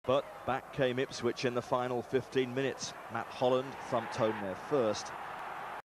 But back came Ipswich in the final 15 minutes. Matt Holland thumped home their first.